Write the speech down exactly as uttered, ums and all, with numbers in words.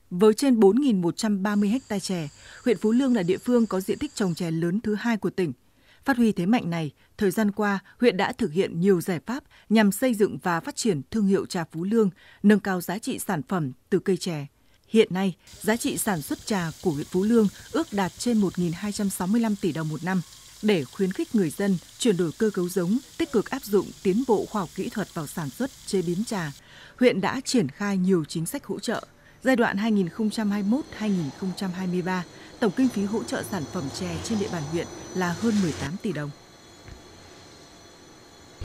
Với trên bốn nghìn một trăm ba mươi ha chè, huyện Phú Lương là địa phương có diện tích trồng chè lớn thứ hai của tỉnh. Phát huy thế mạnh này, thời gian qua, huyện đã thực hiện nhiều giải pháp nhằm xây dựng và phát triển thương hiệu trà Phú Lương, nâng cao giá trị sản phẩm từ cây chè. Hiện nay, giá trị sản xuất trà của huyện Phú Lương ước đạt trên một nghìn hai trăm sáu mươi lăm tỷ đồng một năm. Để khuyến khích người dân chuyển đổi cơ cấu giống, tích cực áp dụng tiến bộ khoa học kỹ thuật vào sản xuất, chế biến trà, huyện đã triển khai nhiều chính sách hỗ trợ. Giai đoạn hai nghìn không trăm hai mươi mốt đến hai nghìn không trăm hai mươi ba, tổng kinh phí hỗ trợ sản phẩm chè trên địa bàn huyện là hơn mười tám tỷ đồng.